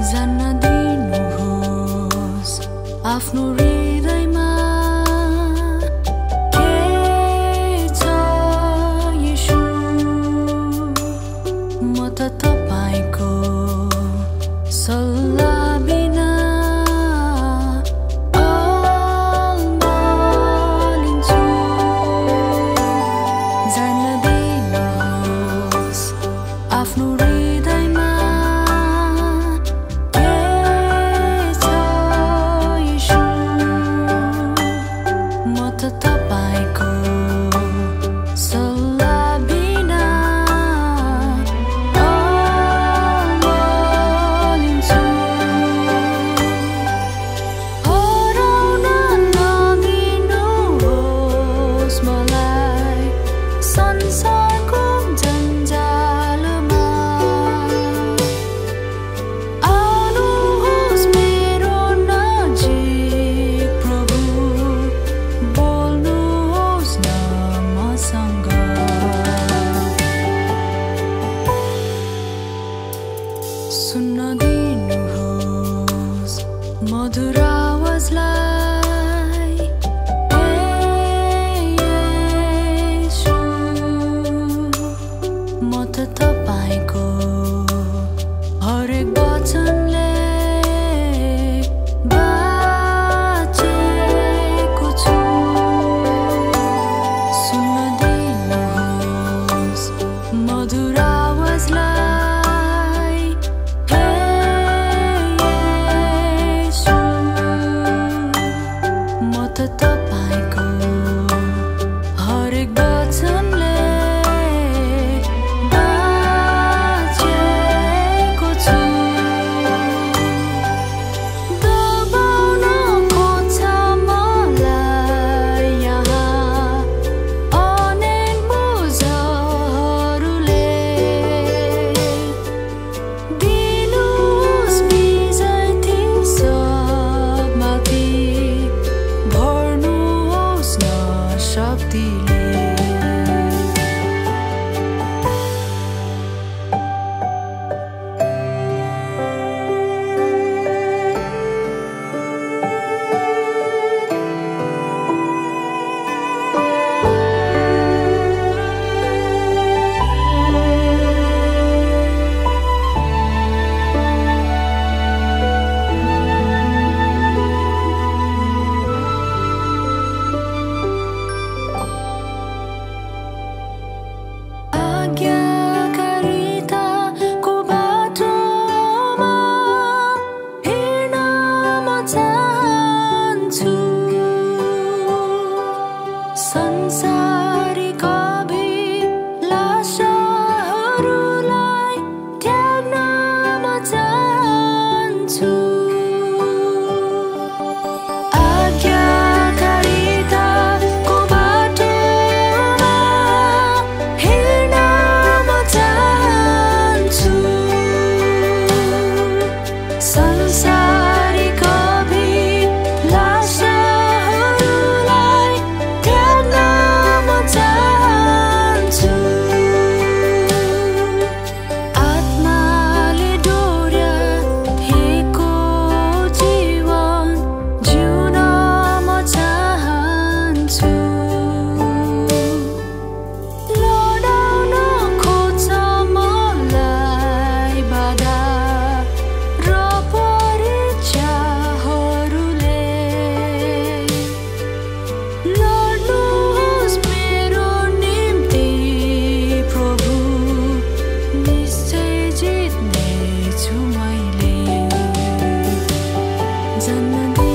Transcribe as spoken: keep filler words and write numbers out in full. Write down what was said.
जान्न दिनुहोस् आफ्नो हृदयमा के छ येशू म त तपाईको सल्लाह बिना अल्मलिन्छु जान्न दिनुहोस् आफ्नो हृदयमा के छ येशू म त तपाईको सल्लाह बिना अल्मलिन्छु हराउन नदिनुहोस् मलाई संसारको जन्जालमा आउनुहोस् मेरो नजिक प्रभु बोल्नुहोस् न मसँग सुन्न दिनुहोस् मधुर आवाजलाई हे येशू म त तपाईको हरेक वचनले बाँचेको छु सुन्न दिनुहोस् मधुर आवाजलाई हे येशू म त तपाईको हरेक वचनले बाँचेको छु दबाउन खोज्छ मलाई यहाँ अनेक बोझहरूले दिनुहोस् विजय ती सबमाथि भर्नुहोस् न शक्तिले आज्ञाकारिताको बाटोमा हिँड्न म चाहन्छु संसारिक अभिलाषाहरूलाई त्याग्न म चाहन्छु आज्ञाकारिताको बाटोमा हिँड्न म चाहन्छु संसारिक अभिलाषाहरूलाई त्याग्न म चाहन्छु आत्माले डोर्याएको जीवन जिउन म चाहन्छु लडाउन खोज्छ मलाई बाधा र परीक्षाहरूले लड्नुहोस् मेरो निम्ति प्रभु निश्चय जित्नेछु मैले जन्म